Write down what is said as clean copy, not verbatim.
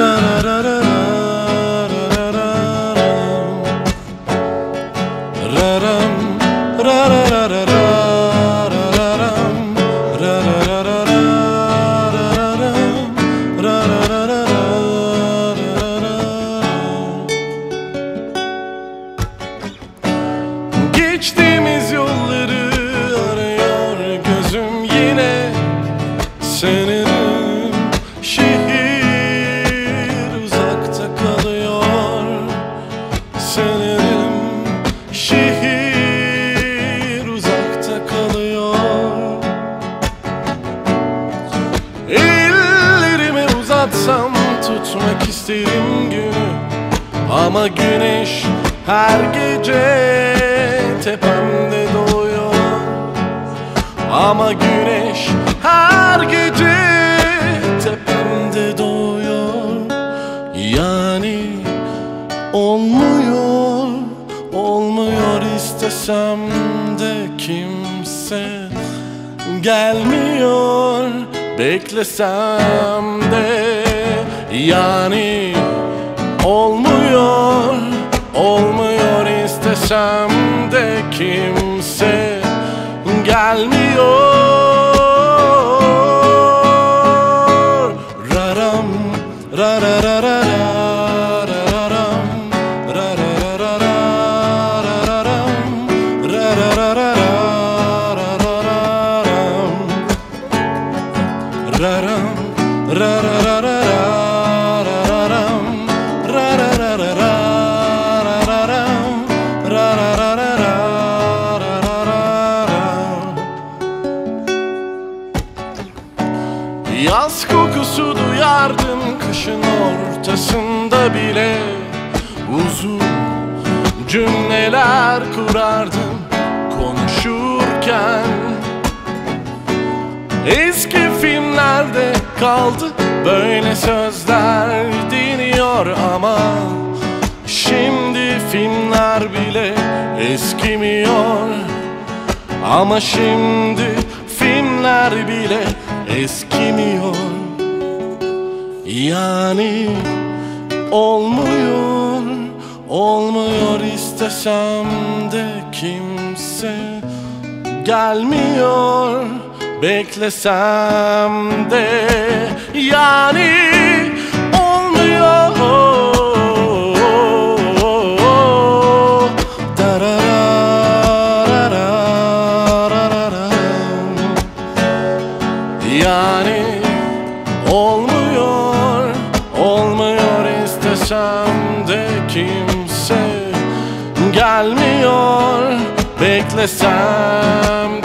Geçtiğimiz yolları arıyor gözüm yine. Sanırım şehir uzakta kalıyor. Sanırım şehir uzakta kalıyor. Ellerimi uzatsam tutmak isterim günü, ama güneş her gece tepemde doğuyor. Ama güneş her gece tepemde doğuyor. Yani olmuyor, olmuyor, istesem de kimse gelmiyor. Beklesem de yani olmuyor, olmuyor, istesem de kimse gelmiyor. Raram rararara raram rararara raram rararara raram rararara raram rararara. Yaz kokusu duyardım kışın ortasında bile. Uzun cümleler kurardım konuşurken. Eski filmlerde kaldı böyle sözler dinliyor, ama şimdi filmler bile eskimiyor. Ama şimdi filmler bile eskimiyor. Yani olmuyor, olmuyor, istesem de kimse gelmiyor. Beklesem de yani olmuyor. Yani olmuyor, olmuyor, istesem de kimse gelmiyor. Beklesem